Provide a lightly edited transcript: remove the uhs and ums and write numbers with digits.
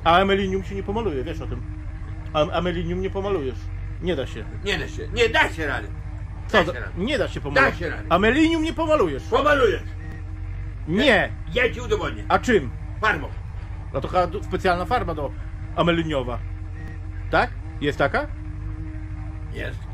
A amelinium się nie pomaluje, wiesz o tym. Amelinium nie pomalujesz. Nie da się. Nie da się. Nie da się rady. Co? Da się rady. Nie da się pomalować. Da się rady. Amelinium nie pomalujesz. Pomalujesz. Nie. Ja ci udowodnię. A czym? Farbą. No to chyba specjalna farba do ameliniowa. Tak? Jest taka? Jest.